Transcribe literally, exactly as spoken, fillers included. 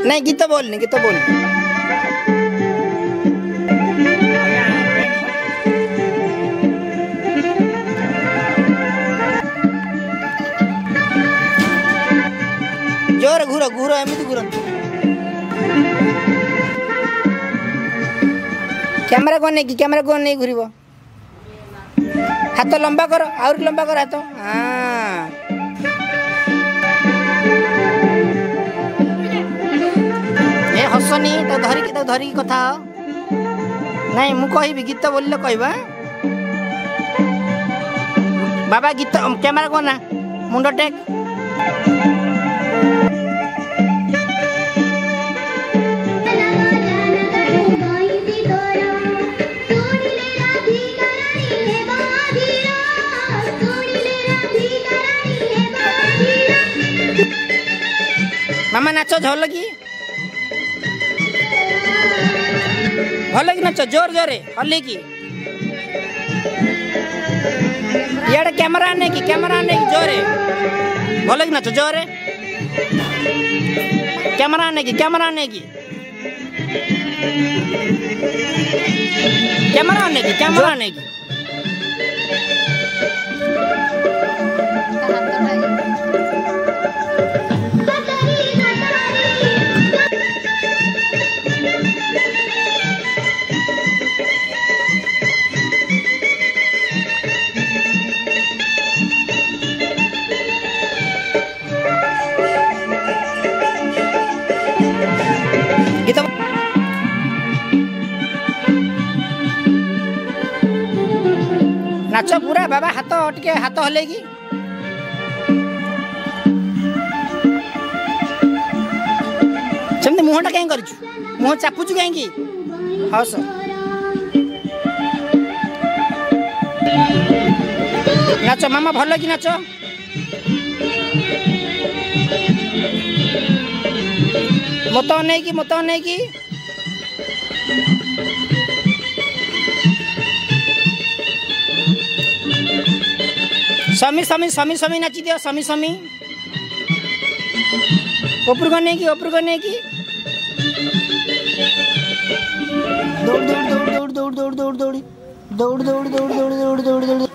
नहीं गीत बोलनी गीत बोलनी जोर घूर घूर एमती घूर कैमरा कौन नहीं कैमरा कौन नहीं घूर हाथ लंबा कर और लंबा कर हाथ हाँ ए हसनी तो धरिकी तो धरिकी कथा नहीं मु कहबी गीत बोलिले कहबा बाबा गीत कैमरा कौन ना मुंड टेक मामा नाच झल की भल कि नाच जोर जोरे हल्ले की इे कैमरा आने की कैमरा आने की जोरे भल कि नाच जोरे कैमरा आने की कैमरा आने की कैमरा आने की कैमरा आने की नाच पूरा बाबा हाथ टिके हाथ हलेगी सेमती मुहटा कहीं कर मुह चापुचु कहीं हस नाच मामा भल कि नाच मत नहीं कि मत नहीं कि समी समी समी समी नाची दियो समी समी ऊपर करने की ऊपर करने की दौड़ दौड़ दौड़ दौड़ दौड़ दौड़ दौड़ दौड़ दौड़ दौड़ दौड़ दौड़ दौड़ दौड़